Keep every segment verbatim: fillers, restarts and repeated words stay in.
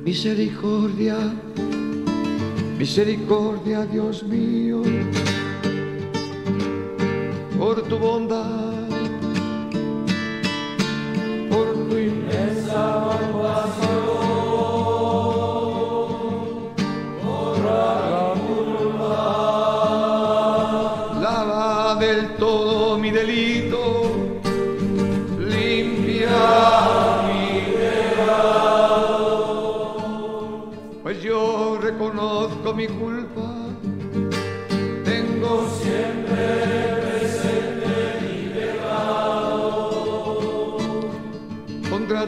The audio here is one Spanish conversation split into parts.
Misericordia, misericordia, Dios mío, por tu bondad, por tu inmensa compasión, borra mi culpa, lava del todo mi delito, limpia. Pues yo reconozco mi culpa, tengo siempre presente mi pecado contra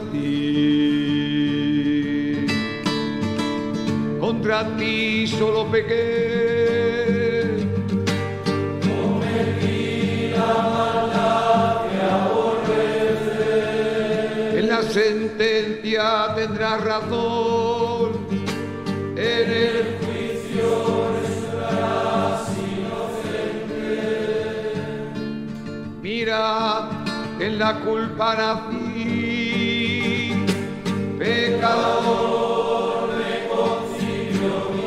ti, contra ti solo pequé, cometí la maldad que aborrece, en la sentencia tendrás razón. En el juicio estarás inocente. Mira, en la culpa nací, pecador me concibió mi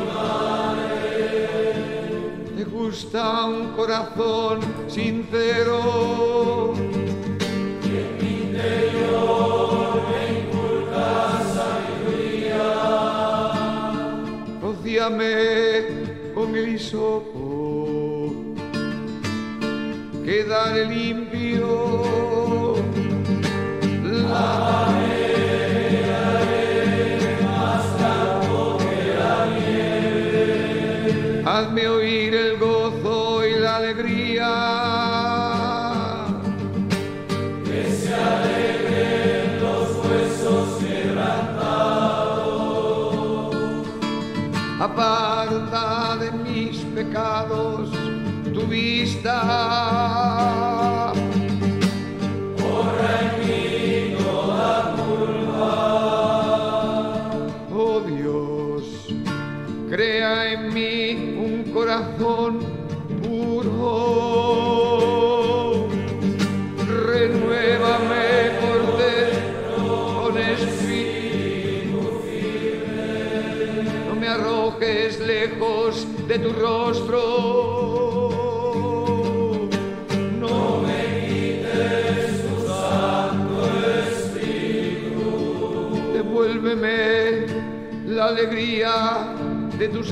madre. Te gusta un corazón sincero, y en mi interior me inculca sabiduría. Rocíame con el hisopo, quedaré limpio. Lávame, haré más blanco que la nieve. Hazme oír el gozo y la alegría, que se alegren los huesos quebrantados. Aparta de mis pecados tu vista, borra en mí toda culpa. Oh Dios, crea en mí un corazón puro, renuévame por dentro con espíritu firme. No me arrojes lejos de tu rostro, no me quites tu santo espíritu. Devuélveme la alegría de tu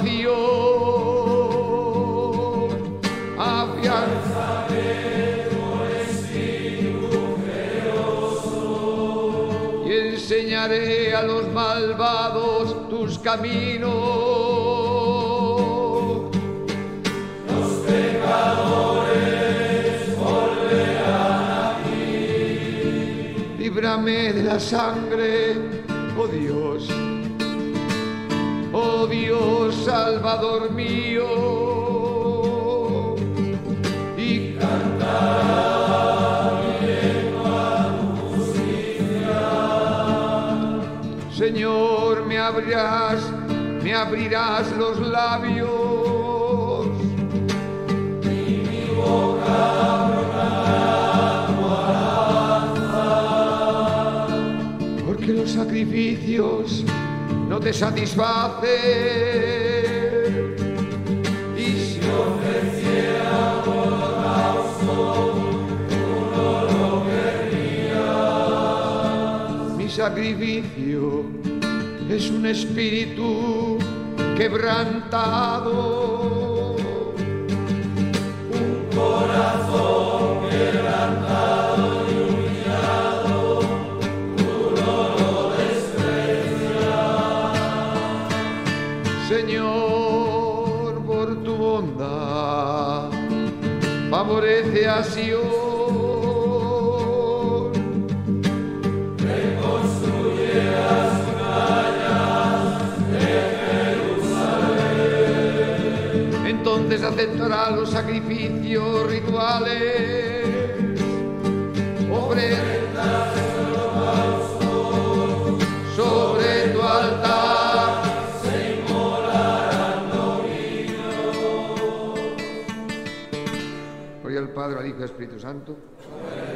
salvación, afiánzame por espíritu generoso, y enseñaré a los malvados tus caminos. Los pecadores volverán a ti. Líbrame de la sangre, oh Dios, oh Dios, Salvador mío, y cantará mi lengua tu justicia. Señor, me abrirás, me abrirás los labios, y mi boca proclamará tu alabanza, porque los sacrificios no te satisfacen, y si ofreciera holocausto, tú no lo querrías. Mi sacrificio es un espíritu quebrantado, un corazón quebrantado y humillado, tú no lo desprecias. Señor, por tu bondad, favorece a Sion. Reconstruye las murallas de Jerusalén. Entonces aceptará los sacrificios rituales, ofrendas y holocaustos sobre tu altar. Se inmolarán novillos. Gloria al Padre, al Hijo y al Espíritu Santo.